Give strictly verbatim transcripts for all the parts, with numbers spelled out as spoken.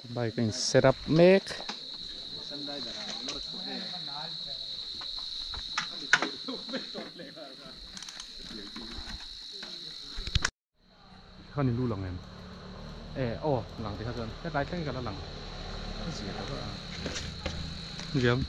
By can set up make. Khăn đi lu lòng em. Ê, ô, lòng thì hơn. Cái lái cái là lòng. Cái gì đó cơ. Gì không?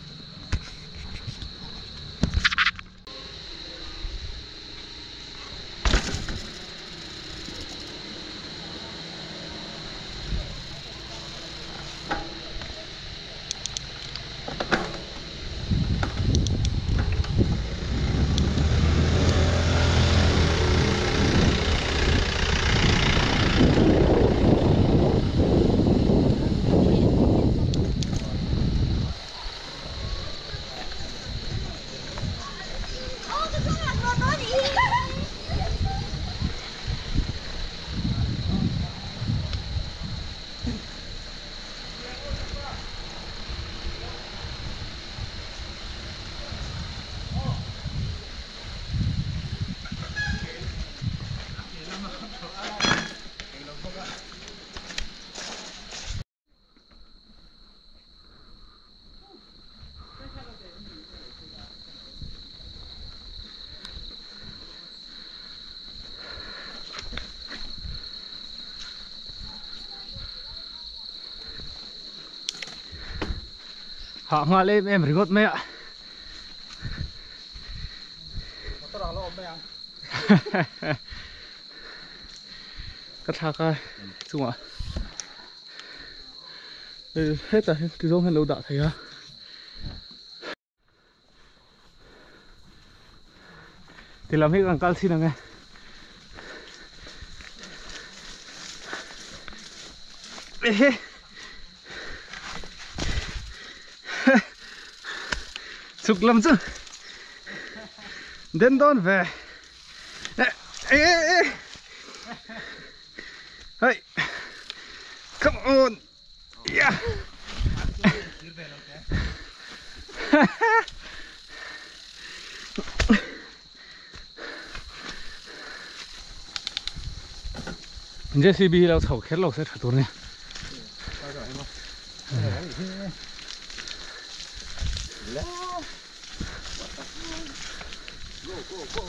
Họ ngoại lên em phải gót mẹ ạ. Cắt thác coi chung ạ. Đây hết rồi, từ giống hết lâu đã thấy ha. Thì làm hết càng cao xin là nghe. Sụp lắm chứ. Đến đón về. Ê ê ê. Hey. Come on. Yeah. Jê xê bê lao thầu khét lộc sẽ thở tuần này. Go, go, go.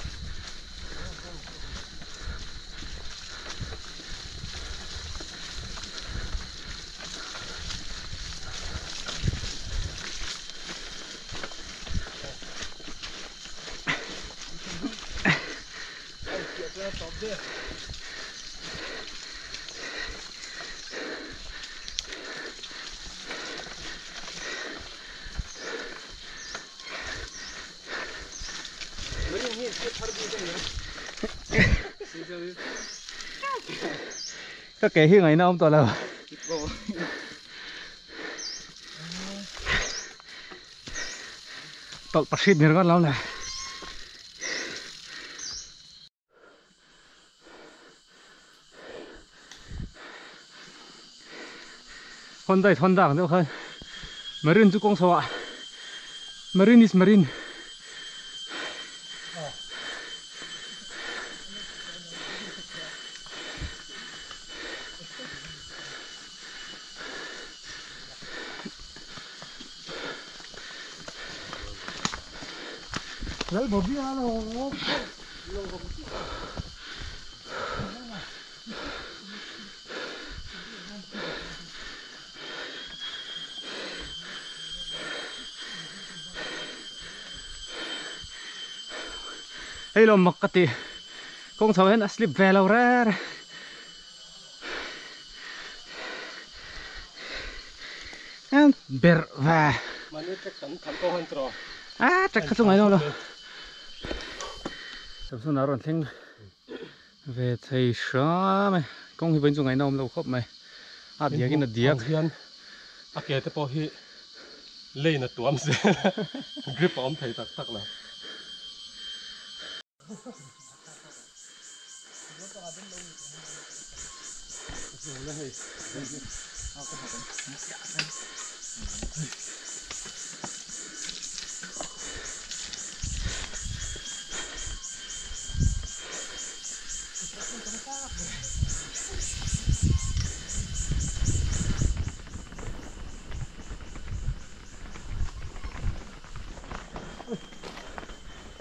Các cái hình ấy nó ông toàn là tọt bạc xịt nữa con lâu này. Hòn đây hòn đảng đâu không? Marine chú công sao ạ? Marine is marine. Đấy một bia nó hey lo makati kung sao hen slip về lâu ra em ber và à chắc không ai đâu đâu sắp xuống nào rồi thêm về thầy sớm mày công thì vẫn dùng ngày nào lâu khóc mày à địa cái là địa hiền à kể tới bao hi lên là tuom xe grip ôm thầy tắc tắc là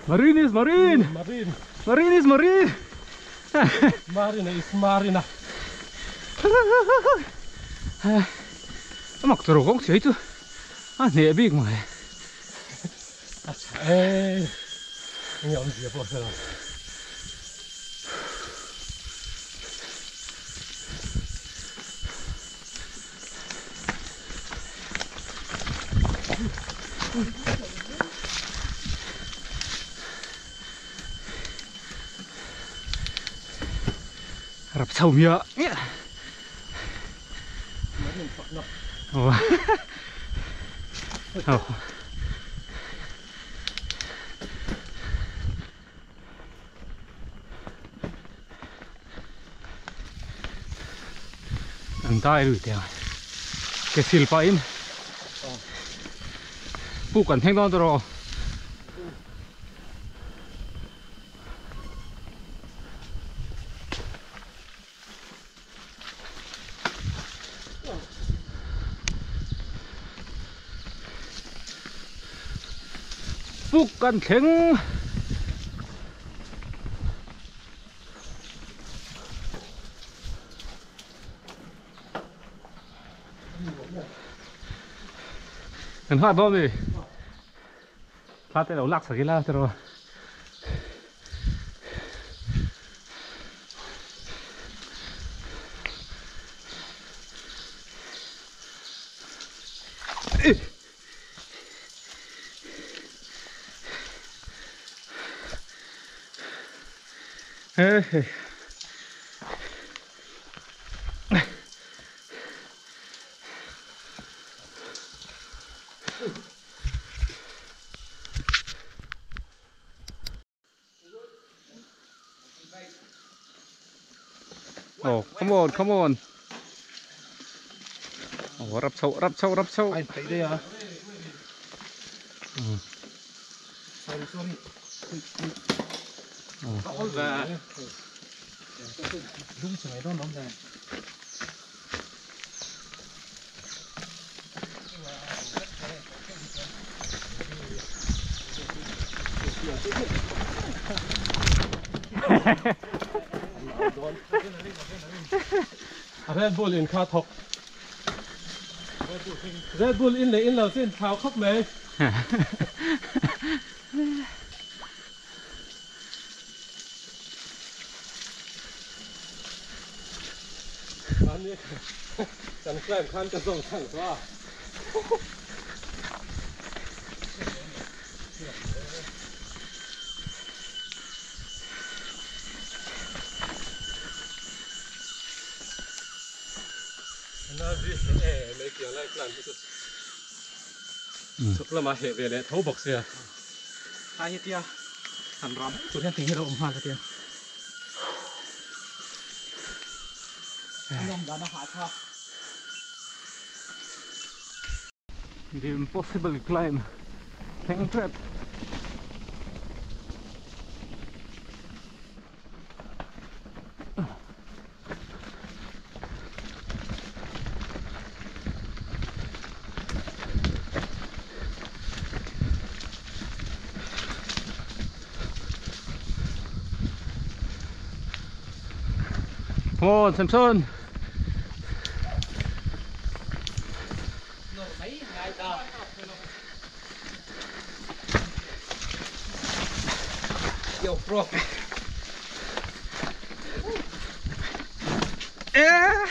Marine is marine. Marine. Marine is marine. Marina is Marina. Mặc đồ cũng thế chứ. À nè biết mà. Ê, nghe ông gì vậy sao? Rập sâu mía. Ồ. Ồ. Anh ta rồi tiền. Cái xịt pa in. Phụ cần thanh toán rồi. Phụ cần thanh. Cần hoa bom đi. Phát tới đầu lạc sợi la rồi. Ê. Oh, come on, come on. Oh, rắp sâu, rắp sâu, rắp sâu. Anh thấy đây à? Ừ. Sorry, sorry. Oh. Và đúng rồi đó nó này. Red Bull in car top. Red Bull in lấy in là xin tháo khóc mày. Anh đi. Chẳng quen khăn cho dùng thẳng quá. Nó gì thế mấy kiểu lại làm cái chút là mà hệ về để thấu bọc xe. Hai tia. Thành rắm. Tụi em tính hết đâu ủng hoa tia. The impossible climb. Hang trap. Come on, Samson. Yo, bro. Yeah.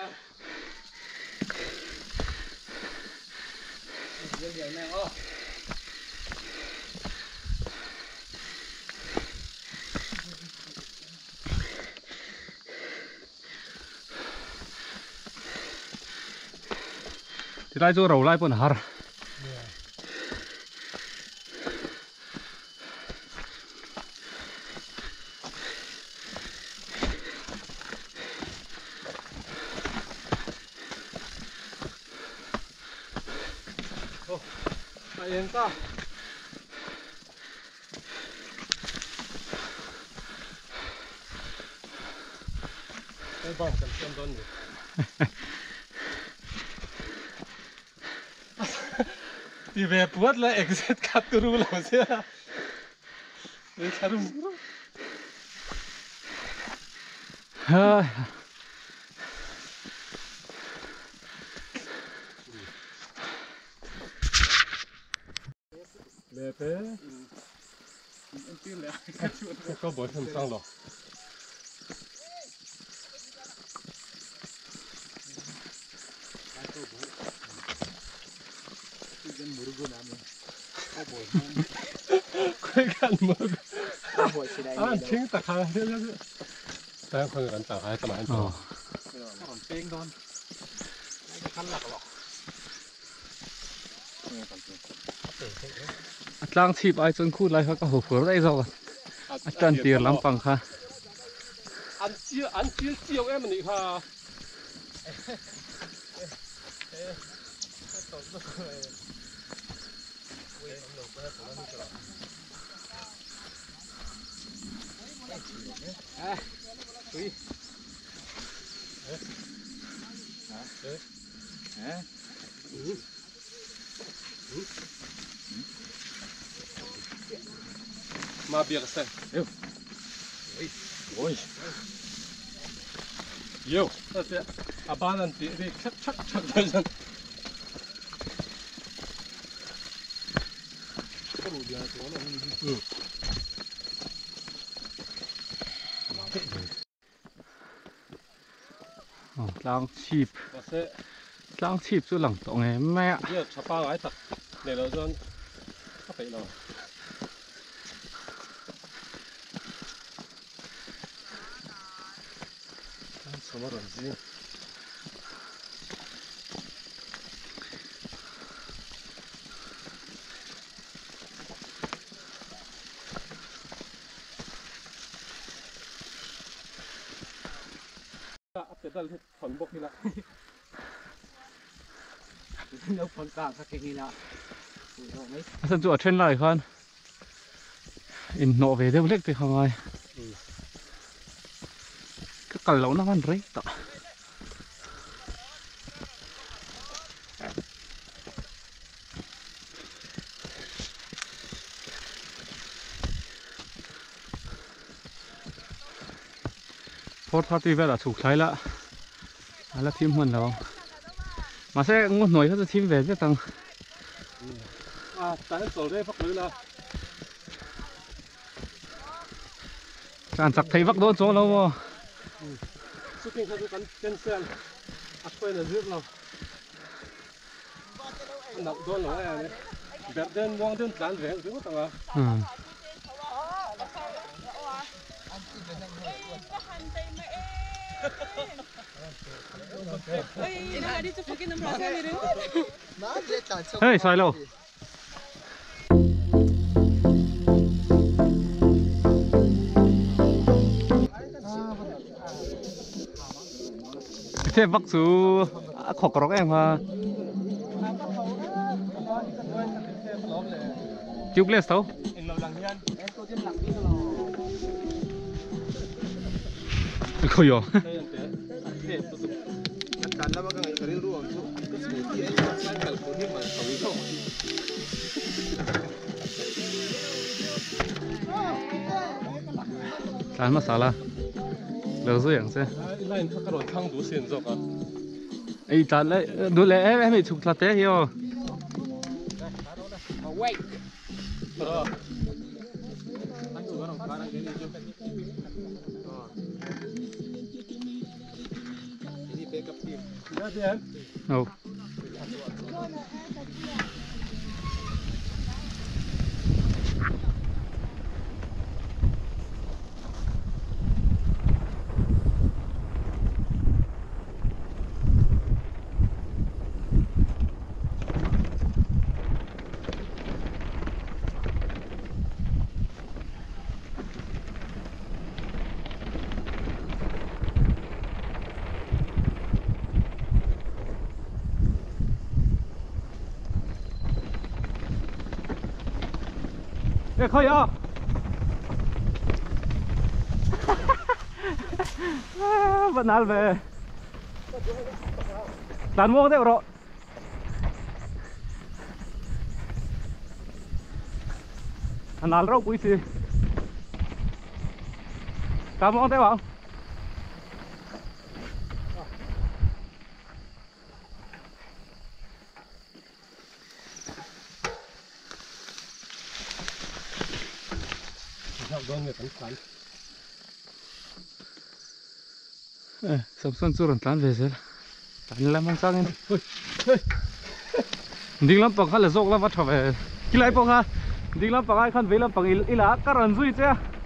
Thì lại cho rầu lại bọn hả? Yên ta. Cái bom cần xem đơn nhỉ. Thì về buốt lại exit cắt từ đâu làm sao? 왜 차를 물어? 아, 네 배. có bộ thêm sang rồi. quay gan mực. à chính ta khai thế chứ. đang quay gan ta khai tao mà ăn 어. Atlang chip ai chun khu lai kha ka ho phur dai zo atan tir lampang kha ăn chia ăn chia chiều em mình ha. mà việc xem yêu ôi yêu đó thế à ba lần thì đi chắc chắc chắc thời gian ừ 어 lang chip đó thế lang chip chu lang tong e me giờ chắp ba cái thật để nó cho nó phải nào什么东西？啊，这到是全部去了。 Đâu còn cả các cái là san chu a then lai khan in no ve deuh lek te khamai ka kal lo na man rei ta four thirty ve la chuk thlai la ala thim hman lo ma se ngot noi kha thim ve ve tang à, tại tổ đây phát lưới là kan chak thei vak do chaw lo mo xuất hiện theo cái chân sen à quay là rước nào nặng đôi lỗ này này đẹp đen quang đen tán rẻ rước tao à ừ hey sai lo thế bắc chú khó có em ha chụp lên sao khôi yo Ăn masala lỡ rồiอย่างthế này các loại thang đủ xịn rồi à ấy ta lấy đủ lẽ em em bị chụp là té hiểu wait ờ Dạ đi em. Ồ. 예, 커요. 아, vẫn nál về. Đàn mua thế rồi. Nál rau quý gì. cá món thế không? Sao con người tấn cắn. Ờ, sắp xuân chưa lần tán về rồi. Tán làm ăn sang em. Đi làm bằng khăn là dọc là vắt về. Khi lại bằng ha. Đi làm bằng ai khăn về làm bằng il ila cả lần duy chứ.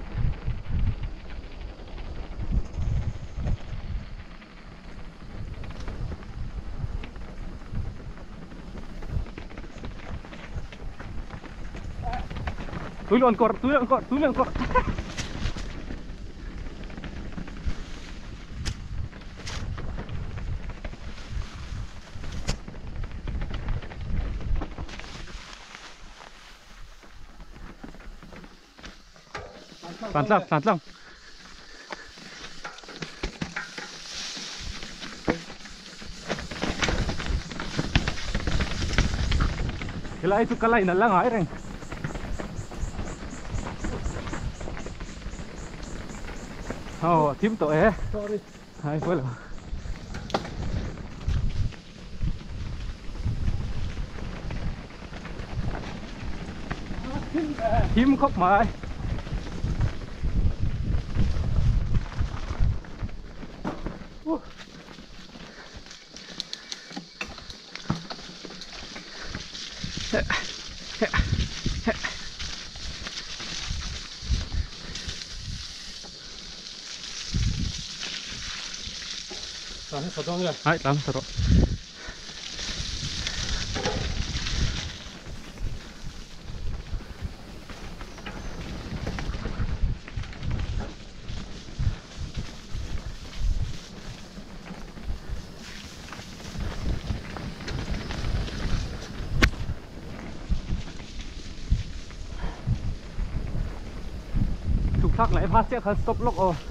Túi lon cọt, túi lon cọt, túi lon cọt. Tàn xong, tàn xong. Cái lại cái lại nó lang hỏi rồi. Oh, tím tội ấy. Sorry. Hai phơi rồi. Tím khóc mà. Tao hết sọt rồi. Hai, tám rồi. Trục thác lại phát sẽ khăn stop lock rồi.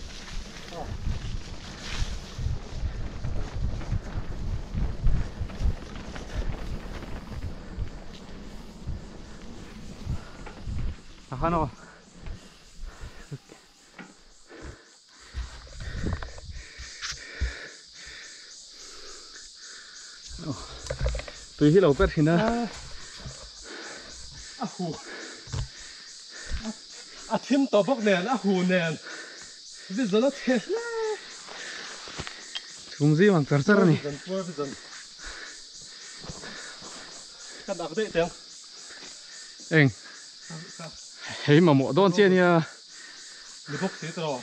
Khăn rồi. Tùy hi lâu pet thì na. À hù. À thêm tổ bốc nền, à hù nền. Bây giờ nó thế. Chúng gì mà cỡ cỡ này. Bây giờ. Cắt đạp đấy tiếng. Anh. Hey mà mỏ đón chia nha. Đi bốc xí rồi.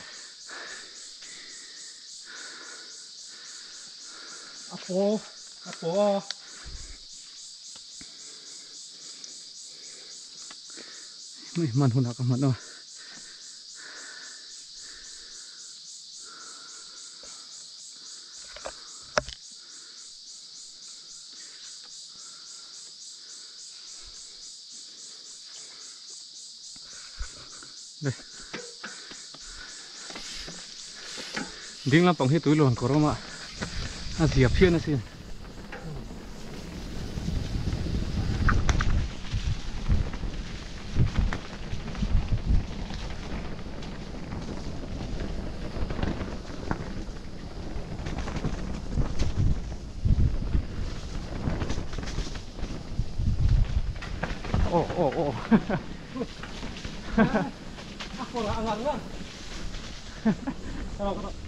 À phố, à phố. Mày man hôn hạc mặt đâu. Đây. Điên lắm bằng hết túi luôn có đâu mà. À diệp phiên nó xin. Ồ ồ ồ. Ako là ăn ăn á. Sao đó?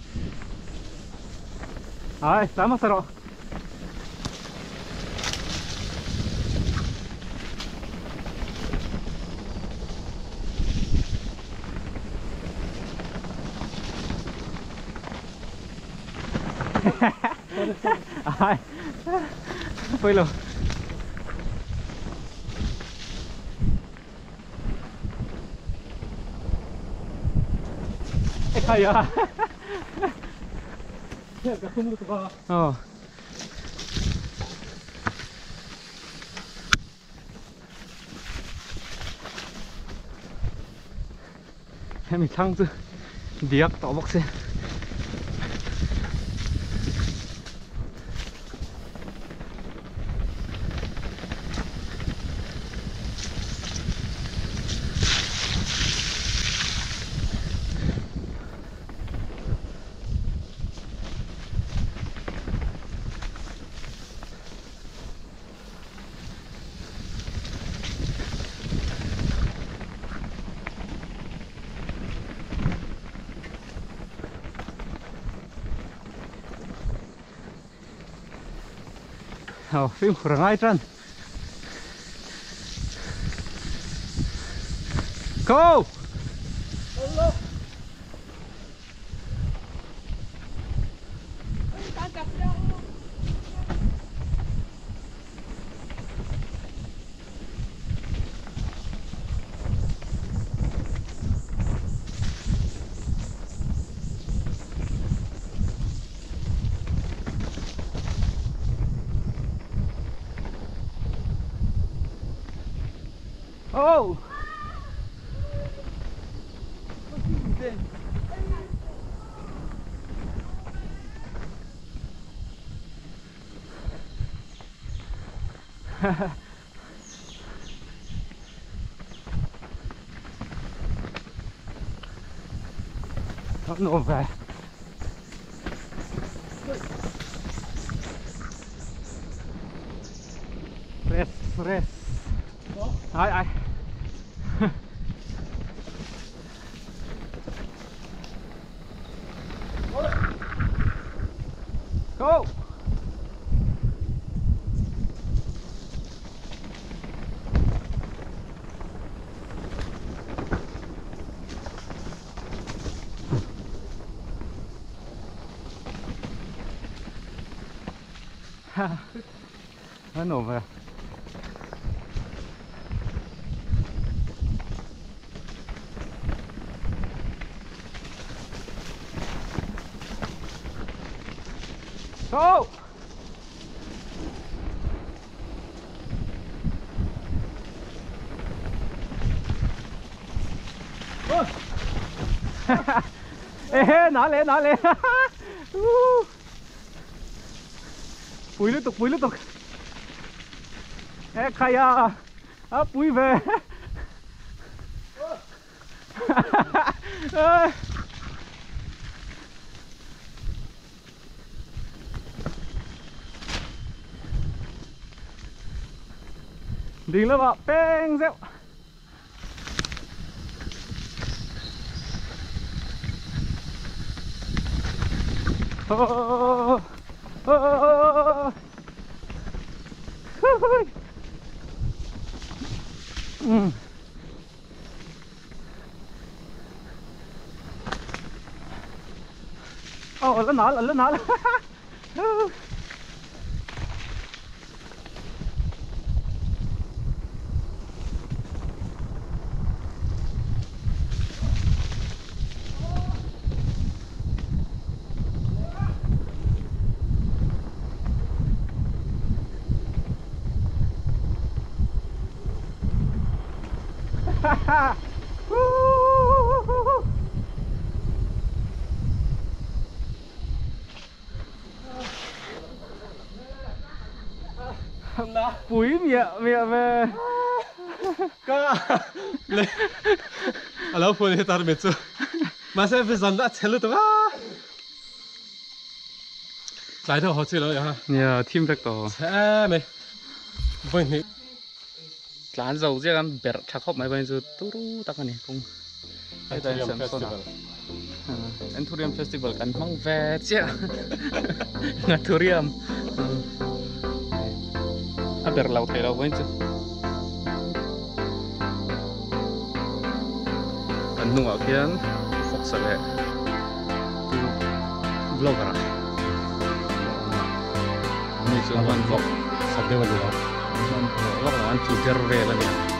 Ai, sama saro. Ai. Phơi luôn. Hay à. Cái không được vào. Ờ. Em mình thăng chứ. Điếc tỏ bọc xe. hào phim của ai trần go oh nó nổ về fresh fresh ai ai go nó nổ về go ê nói lên nói lên Púi liên tục, púi liên tục. Ê, khay à, à púi về. Đi lên vào, beng rượu. Oh, oh, oh, oh, oh. Mm. Oh, lên nọ, lên nọ. Búi mẹ mẹ về Ka le alo phone he tar mechu ma se fe zanda chelu to lai tho ho chi lo ya nhà team vector cha me vâng ni lán dầu riêng ăn bẹt chặt hộp máy bây giờ tu tu tắc này cũng đây đây xem sao nào Anthurium Festival kan mang ve chứ Anthurium à bẹt lâu thấy lâu bây giờ anh nung ở kia phúc sợ lệ vlogger à ini cuma vlog sabde wala vlog là anh chụp ra về là